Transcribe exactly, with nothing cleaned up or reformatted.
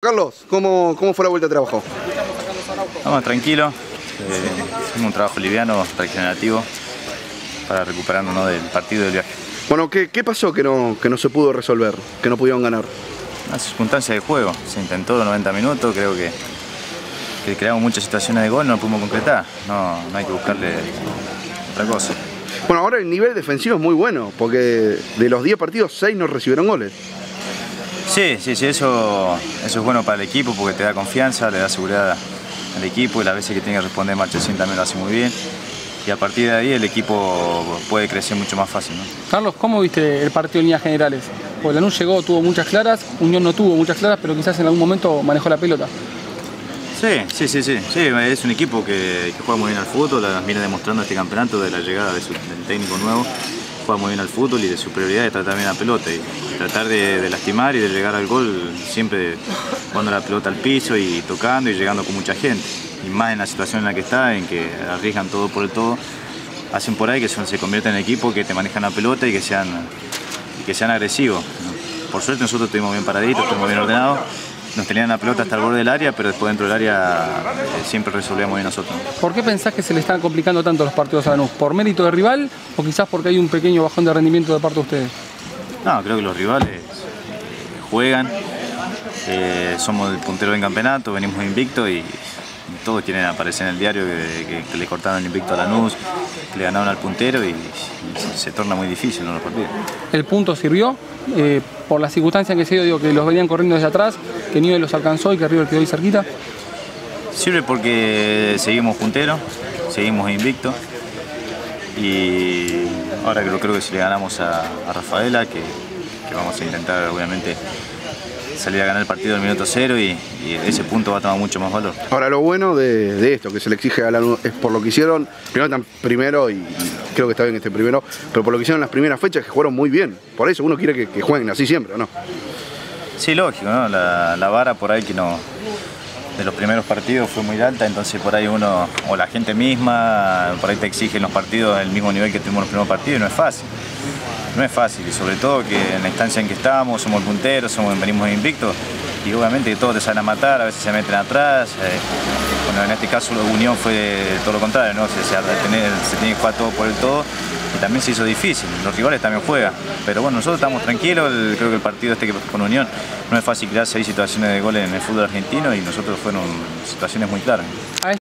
Carlos, ¿cómo, cómo fue la vuelta de trabajo? Vamos tranquilos, eh, hicimos un trabajo liviano, regenerativo, para recuperarnos, ¿no?, del partido y del viaje. Bueno, ¿qué, qué pasó que no, que no se pudo resolver, que no pudieron ganar? Una circunstancia de juego, se intentó los noventa minutos, creo que, que creamos muchas situaciones de gol, no lo pudimos concretar, no, no hay que buscarle otra cosa. Bueno, ahora el nivel defensivo es muy bueno, porque de los diez partidos, seis no recibieron goles. Sí, sí, sí, eso, eso es bueno para el equipo porque te da confianza, le da seguridad al equipo y las veces que tiene que responder Marchesín también lo hace muy bien. Y a partir de ahí el equipo puede crecer mucho más fácil, ¿no? Carlos, ¿cómo viste el partido en líneas generales? Porque Lanús llegó, tuvo muchas claras, Unión no tuvo muchas claras, pero quizás en algún momento manejó la pelota. Sí, sí, sí, sí, sí, es un equipo que, que juega muy bien al fútbol, viene demostrando este campeonato de la llegada de su, del técnico nuevo. Juega muy bien al fútbol y de su prioridad es tratar bien la pelota y tratar de, de lastimar y de llegar al gol siempre jugando la pelota al piso y tocando y llegando con mucha gente. Y más en la situación en la que está, en que arriesgan todo por el todo, hacen por ahí que se conviertan en equipo, que te manejan la pelota y que sean, y que sean agresivos. Por suerte nosotros estuvimos bien paraditos, estuvimos bien ordenados. Nos tenían la pelota hasta el borde del área, pero después dentro del área eh, siempre resolvíamos bien nosotros. ¿Por qué pensás que se le están complicando tanto los partidos a Lanús? ¿Por mérito de rival o quizás porque hay un pequeño bajón de rendimiento de parte de ustedes? No, creo que los rivales eh, juegan, eh, somos el puntero del campeonato, venimos invictos y, y todos quieren aparecer en el diario que, que, que le cortaron el invicto a Lanús, que le ganaron al puntero y, y se, se torna muy difícil, ¿no?, los partidos. ¿El punto sirvió? Eh, por las circunstancias en que se dio, digo, que los venían corriendo desde atrás, que Newell's los alcanzó y que River quedó ahí cerquita. Sirve porque seguimos punteros, seguimos invictos y ahora creo, creo que si le ganamos a, a Rafaela, que, que vamos a intentar obviamente salir a ganar el partido al minuto cero y, y ese punto va a tomar mucho más valor. Ahora lo bueno de, de esto, que se le exige a Lanús, es por lo que hicieron, primero están primero y creo que está bien que esté primero, pero por lo que hicieron en las primeras fechas que jugaron muy bien. Por eso uno quiere que, que jueguen así siempre, ¿o no? Sí, lógico, ¿no? La, la vara por ahí que no, de los primeros partidos fue muy alta, entonces por ahí uno, o la gente misma, por ahí te exige en los partidos el mismo nivel que tuvimos en los primeros partidos y no es fácil. No es fácil y sobre todo que en la instancia en que estamos, somos el puntero, somos, venimos invictos y obviamente que todos te salen a matar, a veces se meten atrás. Eh, bueno, en este caso la Unión fue todo lo contrario, ¿no? Se, se, tener, se tiene que jugar todo por el todo y también se hizo difícil, los rivales también juegan. Pero bueno, nosotros estamos tranquilos, el, creo que el partido este que con Unión no es fácil crear seis situaciones de goles en el fútbol argentino y nosotros fueron situaciones muy claras.